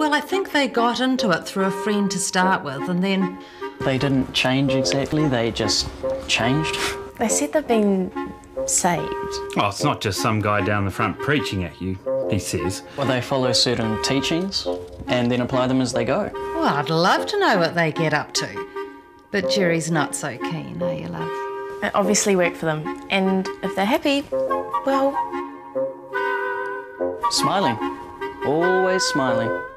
Well, I think they got into it through a friend to start with, and then... They didn't change exactly, they just changed. They said they've been saved. Oh, it's not just some guy down the front preaching at you, he says. Well, they follow certain teachings and then apply them as they go. Well, I'd love to know what they get up to. But Jerry's not so keen, are you, love? It obviously worked for them. And if they're happy, well... Smiling. Always smiling.